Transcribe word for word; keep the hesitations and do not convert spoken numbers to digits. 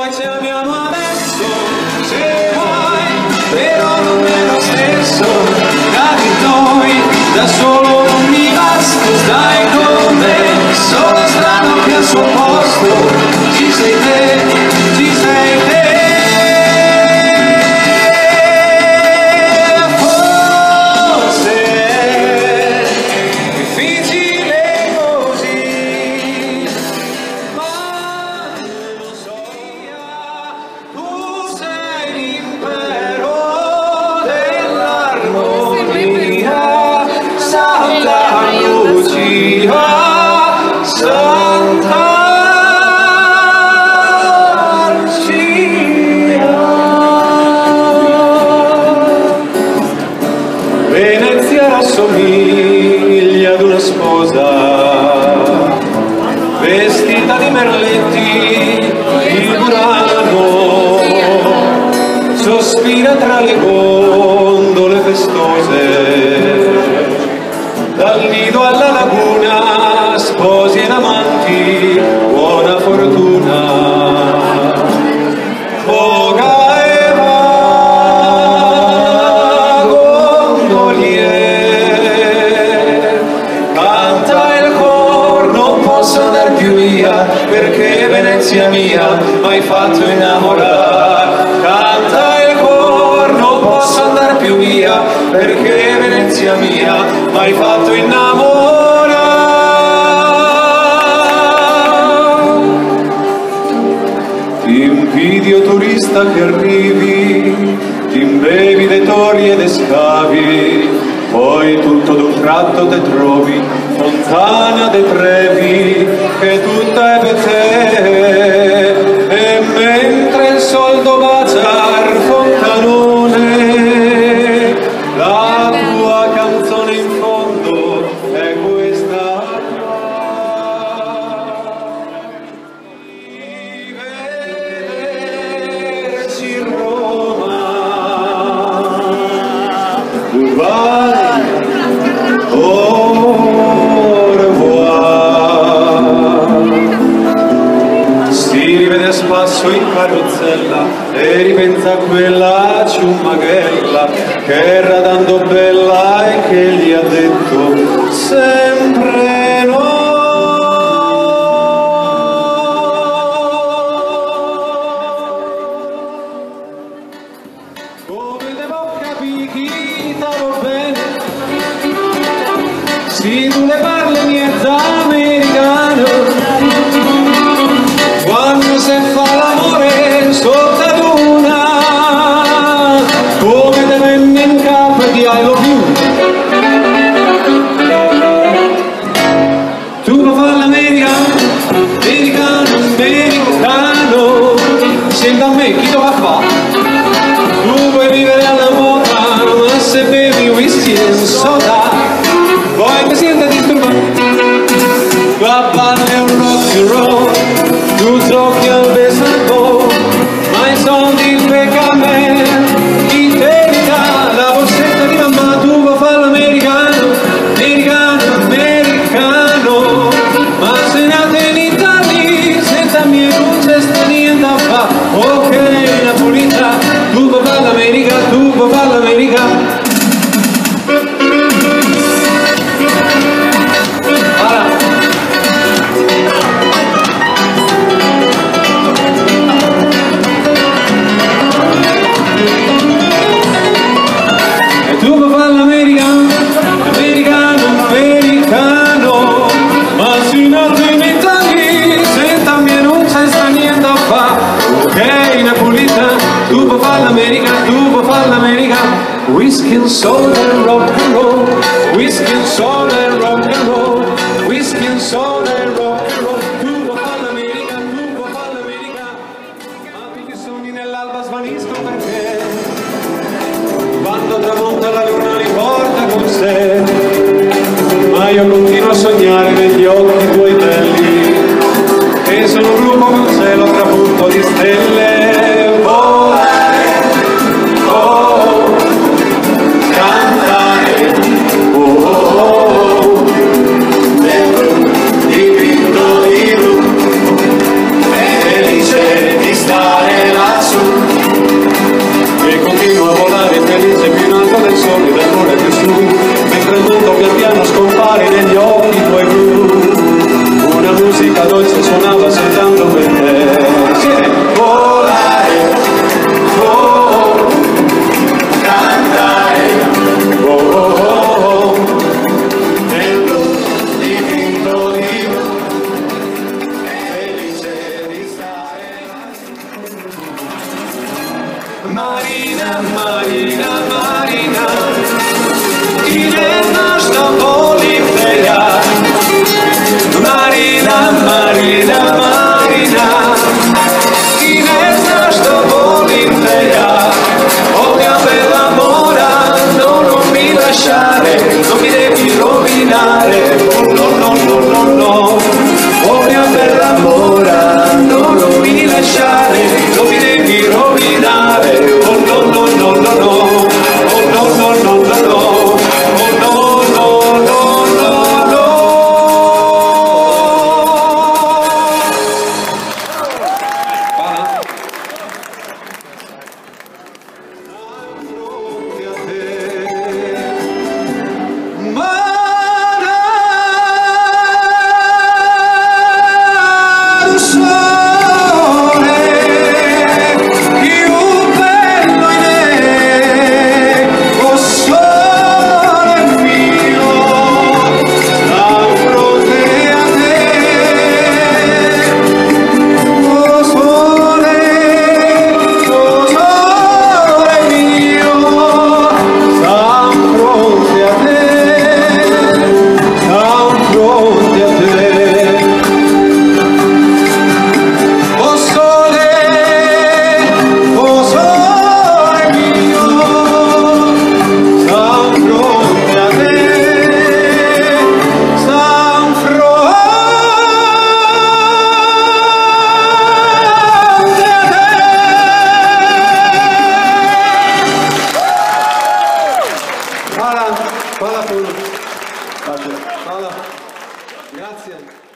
ci amiamo adesso, se vuoi, però non è lo stesso. Capi noi, da solo non mi basta, stai con me, sono strano che al suo posto ci sei te, ci sei te. Venezia rassomiglia ad una sposa vestita di merletti, il Burano sospira tra le gondole festose, dal nido alla laguna, sposi ed amanti, buona fortuna. Foga e va, gondolier, canta il cor, non posso andar più via, perché Venezia mia m'hai fatto innamorare. Canta il cor, non posso andar più via, perché Venezia mia m'hai fatto innamorare. Ti invidio turista che arrivi, ti imbevi de tori ed scavi, poi tutto d'un tratto te trovi Fontana de Trevi, che tutta è per te, e mentre il soldo baciar Fontanone, la tua canzone in fondo è questa qua. Vederci Roma, goodbye, au revoir. Si rivede a spasso in carrozzella e ripensa a quella ciumaghella che era tanto bella e che gli ha detto sempre no. Come devo capire, stavo bene, si tu le parli miezza americano, quando si fa l'amore sotto ad una, come te venne in capo di I love you. Tu puoi fare l'americano, americano, americano, sembra a me chi lo va a fare. Tu puoi vivere alla moda, ma se bevi whisky e soda, poi mi sento disturbato. Qua parli un rock and roll, tu giochi al baseball, ma i soldi pecca a me, in verità la borsetta di mamma. Tu vuoi fare l'americano, americano, americano, ma se nate in Italia, senza me non c'è sta niente a fare. Ok, Napolita, tu vuoi fare l'America, tu vuoi fare l'America. Whiskey and soul and rock and roll, whiskey and soul and rock and roll, whiskey and soul and rock and roll. Tu vuoi fare l'America, tu vuoi fare l'America, ma finché sogni nell'alba svaniscono perché quando tramonta la luna li porta con sé. Ma io continuo a sognare negli occhi tuoi belli, che sono un gruppo con cielo trapunto di stelle. Cantare, oh, oh, oh, dentro di Volimpeia. Marina, Marina, Marina, chi ne sa sto Volimpeia. Oh mia bella mora, no, non mi lasciare, non mi devi rovinare, oh no, no, no, no, no. Oh mia bella mora, no, non mi lasciare, non mi devi rovinare, oh no, no, no, no, no. Oh no, no, no, no, no. Oh no, no, no, no, no. Fala, fala pure. Fala. Grazie.